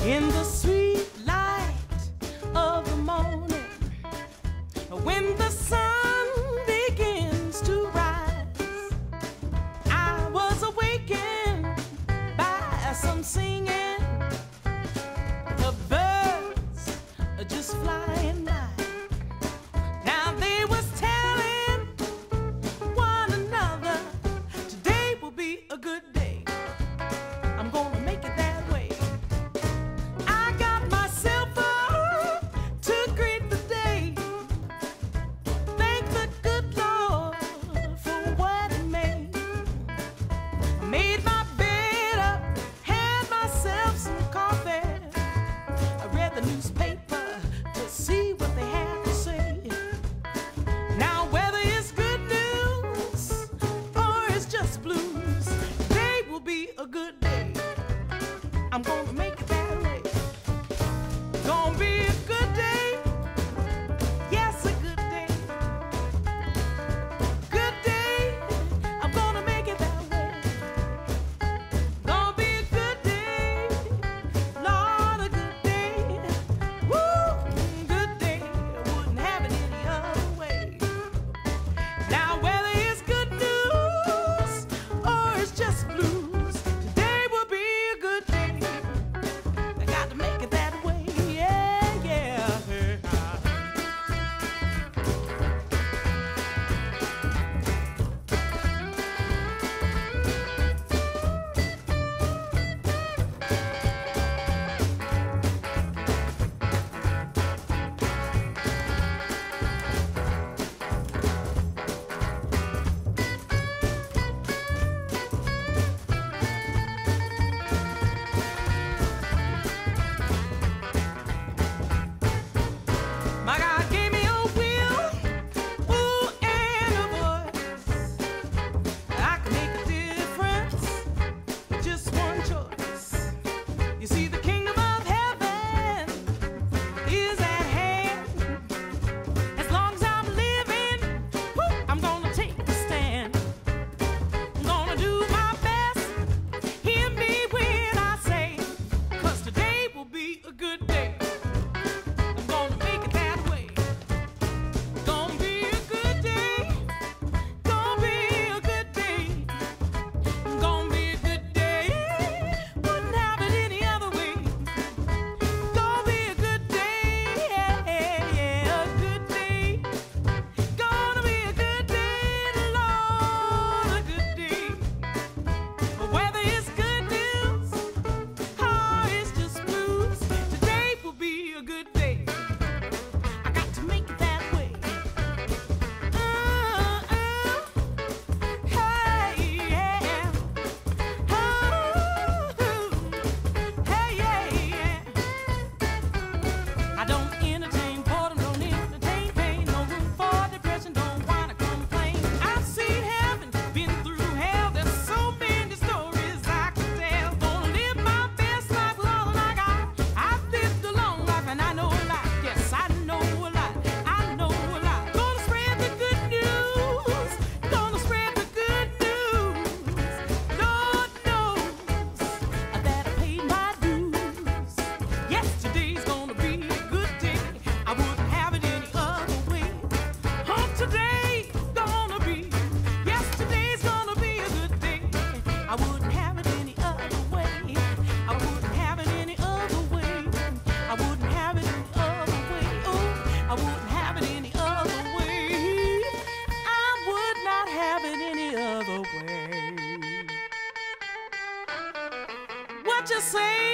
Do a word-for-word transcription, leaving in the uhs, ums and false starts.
In the sweet light of the morning, when the sun begins to rise, I was awakened by some singing. The birds are just flying by. Now they was telling one another, today will be a good day. I'm gonna make it that way. I got myself up to greet the day. Thank the good Lord for what He made. I made my bed up, had myself some coffee. I read the newspaper to see what they had to say. Now whether it's good news or it's just blues, today will be a good day. I'm gonna make it that way. Gonna be a good day. Yes, a good day. Good day. I'm gonna make it that way. Gonna be a good day. Lord, a good day. Woo, good day. I wouldn't have it any other way. Now whether it's good news or it's just blues, today will be a good day. I got to make it that way. Yeah, yeah. My God gave me a will, ooh, and a voice. I can make a difference with just one choice. You see, the kingdom of heaven is at hand. As long as I'm living, woo, I'm gonna take a stand. I'm gonna do my best. Hear me when I say, 'cause today will be a good day. I'm gonna make it that way. Gonna be a good day. Gonna be a good day. Gonna be a good day. Wouldn't have it any other way. Gonna be a good day. Yeah, yeah, a good day. Gonna be a good day, Lord, a good day. But whether it's good news or it's just blues, today will be a good day. I got to make it that way. Uh, uh, hey, yeah. Oh, hey, yeah, yeah. I don't entertain boredom, don't entertain pain. No room for depression, don't wanna complain. I've seen heaven, been through hell. There's so many stories I could tell. Gonna live my best life with all I got. I've lived a long life and I know a lot. Yes, I know a lot. I know a lot. Gonna spread the good news. Gonna spread the good news. Lord knows that I paid my dues. Yesterday's gonna be a good day. I wouldn't have it any other way. Oh, today's gonna be. Yesterday's gonna be a good day. I wouldn't have it any other way. I wouldn't have it any other way. I wouldn't have it any other way. Oh, I wouldn't have it any other way. I would not have it any other way. What you say?